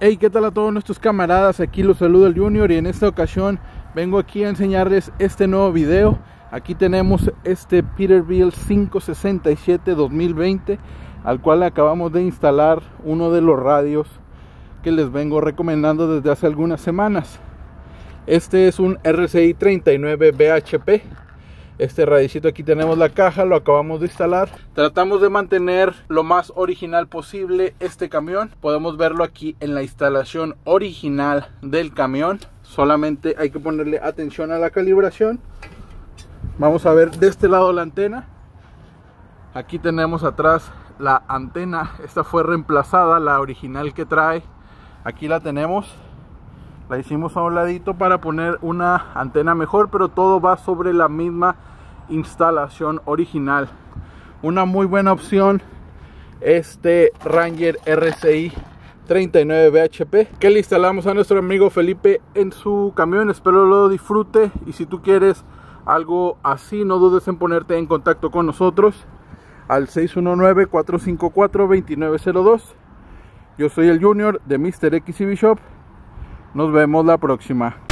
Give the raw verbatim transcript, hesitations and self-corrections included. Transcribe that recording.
Hey, ¿qué tal a todos nuestros camaradas? Aquí los saluda el Junior y en esta ocasión vengo aquí a enseñarles este nuevo video. Aquí tenemos este Peterbilt quinientos sesenta y siete dos mil veinte, al cual acabamos de instalar uno de los radios que les vengo recomendando desde hace algunas semanas. Este es un R C I treinta y nueve B H P. Este radicito, aquí tenemos la caja, lo acabamos de instalar. Tratamos de mantener lo más original posible este camión. Podemos verlo aquí en la instalación original del camión. Solamente hay que ponerle atención a la calibración. Vamos a ver de este lado la antena. Aquí tenemos atrás la antena. Esta fue reemplazada, la original que trae. Aquí la tenemos. La hicimos a un ladito para poner una antena mejor, pero todo va sobre la misma instalación original. Una muy buena opción este Ranger R C I treinta y nueve B H P que le instalamos a nuestro amigo Felipe en su camión. Espero lo disfrute, y si tú quieres algo así, no dudes en ponerte en contacto con nosotros al seis uno nueve, cuatro cinco cuatro, dos nueve cero dos. Yo soy el Junior de Mister X C V Shop. Nos vemos la próxima.